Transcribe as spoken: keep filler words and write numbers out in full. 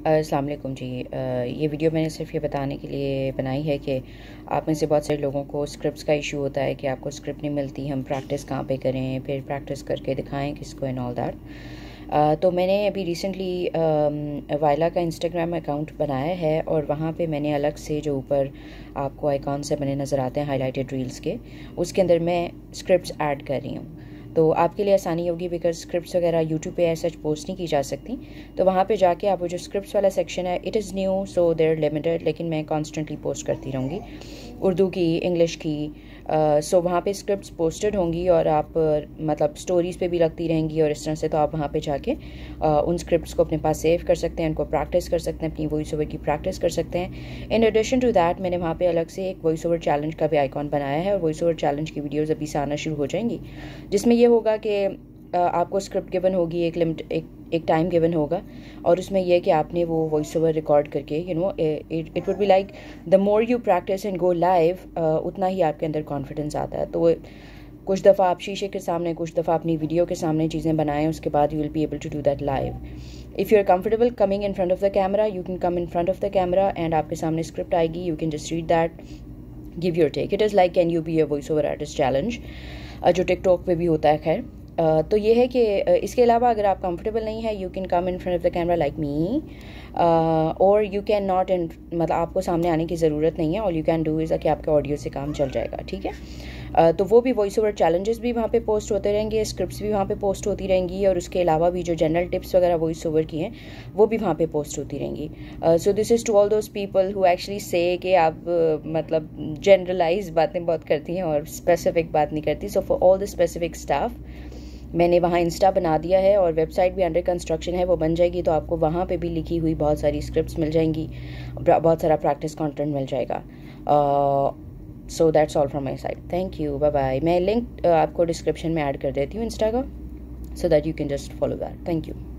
अस्सलाम वालेकुम जी। ये वीडियो मैंने सिर्फ ये बताने के लिए बनाई है कि आप में से बहुत सारे लोगों को स्क्रिप्ट्स का इशू होता है कि आपको स्क्रिप्ट नहीं मिलती, हम प्रैक्टिस कहाँ पे करें, फिर प्रैक्टिस करके दिखाएं किसको एंड ऑल दैट। तो मैंने अभी रिसेंटली वायला का इंस्टाग्राम अकाउंट बनाया है और वहाँ पे मैंने अलग से जो ऊपर आपको आइकॉन से बने नज़र आते हैं हाईलाइटेड रील्स के, उसके अंदर मैं स्क्रिप्ट्स ऐड कर रही हूँ। तो आपके लिए आसानी होगी बिकॉज स्क्रिप्ट्स वगैरह यूट्यूब पे ऐसा पोस्ट नहीं की जा सकती। तो वहाँ पे जाके आप वो जो स्क्रिप्ट्स वाला सेक्शन है, it is new so there limited, लेकिन मैं कॉन्स्टेंटली पोस्ट करती रहूँगी, उर्दू की, इंग्लिश की। सो uh, वहाँ पे स्क्रिप्ट्स पोस्टेड होंगी और आप uh, मतलब स्टोरीज़ पे भी लगती रहेंगी और इस तरह से। तो आप वहाँ पे जाके uh, उन स्क्रिप्ट्स को अपने पास सेव कर सकते हैं, उनको प्रैक्टिस कर सकते हैं, अपनी वॉइस ओवर की प्रैक्टिस कर सकते हैं। इन एडिशन टू दैट मैंने वहाँ पे अलग से एक वॉइस ओवर चैलेंज का भी आइकॉन बनाया है और वॉइस ओवर चैलेंज की वीडियोज़ अभी से आना शुरू हो जाएंगी, जिसमें ये होगा कि uh, आपको स्क्रिप्ट गिवन होगी, एक लिमिट एक एक टाइम गिवन होगा और उसमें यह कि आपने वो वॉइस ओवर रिकॉर्ड करके you know it it would be like the more you practice and go live, उतना ही आपके अंदर कॉन्फिडेंस आता है। तो कुछ दफ़ा आप शीशे के सामने, कुछ दफ़ा अपनी वीडियो के सामने चीज़ें बनाएं, उसके बाद you will be able to do that live. If you are comfortable coming in front of the camera, you can come in front of the camera and आपके सामने स्क्रिप्ट आएगी, you can just read that, give your take. It is like can you be a voice over artist challenge, जो TikTok पे भी होता है। खैर Uh, तो ये है कि uh, इसके अलावा अगर आप कंफर्टेबल नहीं है, you can come in front of the camera like me, और यू कैन नॉट इन मतलब आपको सामने आने की ज़रूरत नहीं है। All you can do is कि आपके ऑडियो से काम चल जाएगा, ठीक है। uh, तो वो भी वॉइस ओवर चैलेंजेस भी वहाँ पे पोस्ट होते रहेंगे, स्क्रिप्ट्स भी वहाँ पे पोस्ट होती रहेंगी और उसके अलावा भी जो जनरल टिप्स वगैरह वॉइस ओवर की हैं वो भी वहाँ पे पोस्ट होती रहेंगी। So this is to all those people who actually say कि आप uh, मतलब जनरलाइज बातें बहुत करती हैं और स्पेसिफिक बात नहीं करती। So for all the specific stuff मैंने वहाँ इंस्टा बना दिया है और वेबसाइट भी अंडर कंस्ट्रक्शन है, वो बन जाएगी। तो आपको वहाँ पे भी लिखी हुई बहुत सारी स्क्रिप्ट्स मिल जाएंगी, बहुत सारा प्रैक्टिस कंटेंट मिल जाएगा। So that's all from my side, thank you, bye bye. मैं लिंक uh, आपको डिस्क्रिप्शन में ऐड कर देती हूँ इंस्टा का, so that you can just follow that. Thank you.